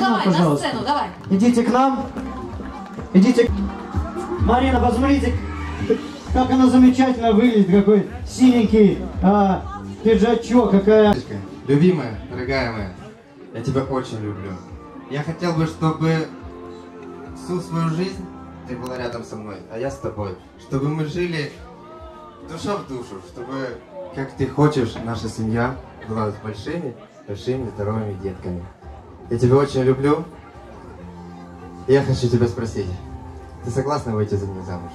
нам, давай, пожалуйста. на сцену, давай. Идите к нам. Идите. Марина, посмотрите, как она замечательно выглядит, какой синенький пиджачок, какая... Любимая, дорогая моя, я тебя очень люблю. Я хотел бы, чтобы всю свою жизнь ты была рядом со мной, а я с тобой. Чтобы мы жили душа в душу, чтобы, как ты хочешь, наша семья была с большими здоровыми детками. Я тебя очень люблю. И я хочу тебя спросить, ты согласна выйти за меня замуж?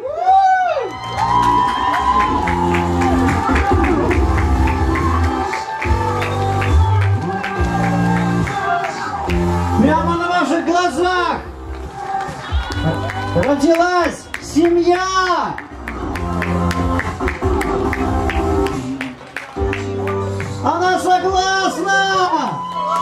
Прямо на ваших глазах родилась семья! Она согласна!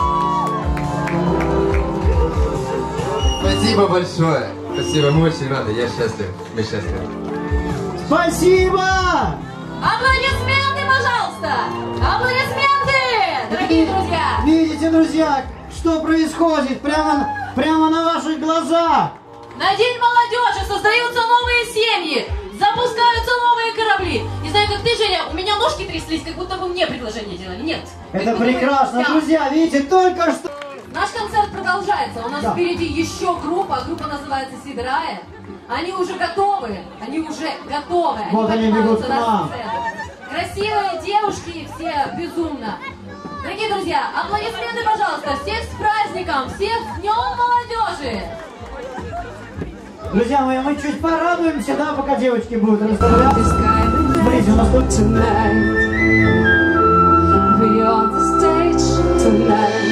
Спасибо большое! Спасибо, мы очень рады, я счастлив, мы счастливы. Спасибо! Аплодисменты, пожалуйста! Аплодисменты, дорогие друзья! Видите, друзья, что происходит прямо на ваших глазах? На День молодежи создаются новые семьи, запускаются новые корабли. Не знаю, как ты, Женя, у меня ножки тряслись, как будто бы мне предложение делали. Нет. Это прекрасно, друзья, видите, только что... Наш концерт продолжается. У нас Да. впереди еще группа. Группа называется Сидрая. Они уже готовы. Вот они бегут к поднимаются на нам. сцену. Красивые девушки, все безумно. Дорогие друзья, аплодисменты, пожалуйста. Всех с праздником, всех с Днем молодежи. Друзья мои, мы чуть порадуемся, да, пока девочки будут расставляться. Смотрите, у нас тут... Tonight, we on the stage tonight.